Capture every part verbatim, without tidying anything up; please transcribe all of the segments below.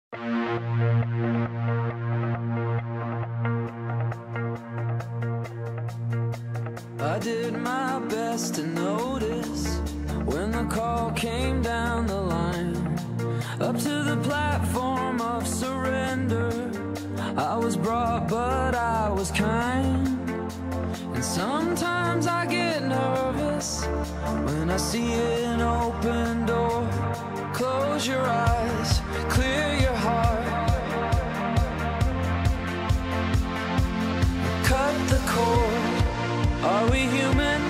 I did my best to notice when the call came down the line, up to the platform of surrender. I was brought, but I was kind. And sometimes I get nervous when I see an open door. Close your eyes, clear your heart, cut the cord. Are we human,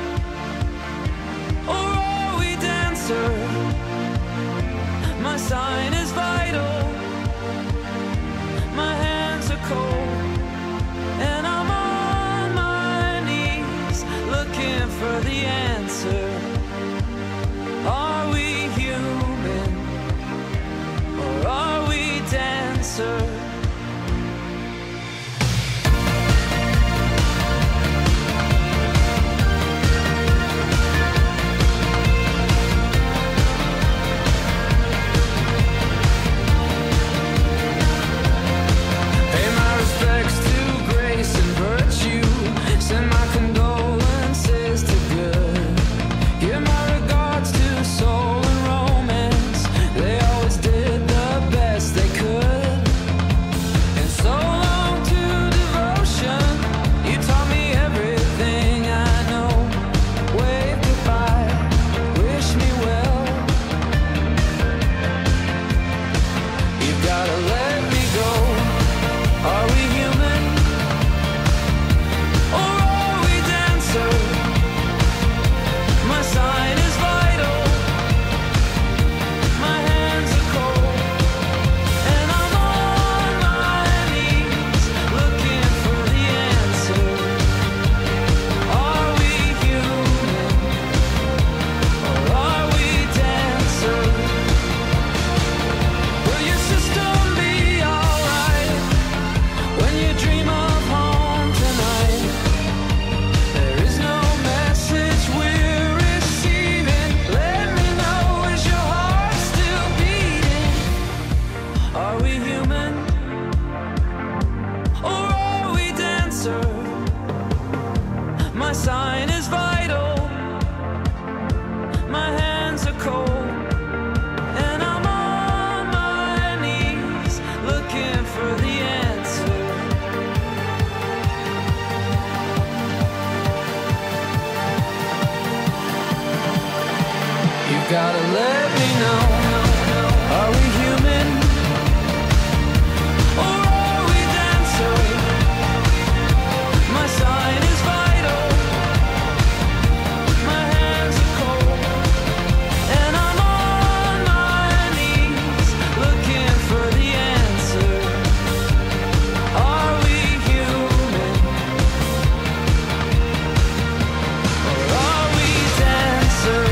or are we dancer? My sign is vital, my hands are cold, and I'm on my knees looking for the answer. Are we human, or are we dancer? Send my condolences to good. Give my regards to soul and romance. They always did the best they could. And so long to devotion. You taught me everything I know. Wave goodbye, wish me well. You gotta let me go. Are we human? My sign is vital, my hands are cold, and I'm on my knees looking for the answer. Are we human, or are we dancer? Will your system be alright when you dream of home tonight? There is no message we're receiving. Let me know, is your heart still beating? Are we human, or are we dancer? My sign is vital, my hands are cold, and I'm on my knees looking for the answer. You gotta let me know. Are we human, or are we dancer? My sign is vital, my hands are cold, and I'm on my knees looking for the answer. Are we human, or are we dancer?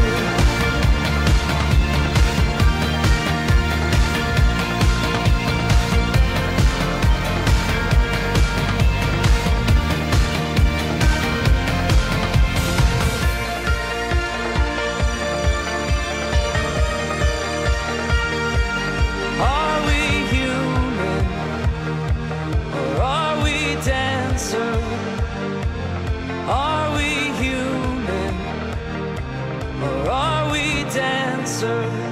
Are we human, or are we dancer? Are we human, or are we dancer?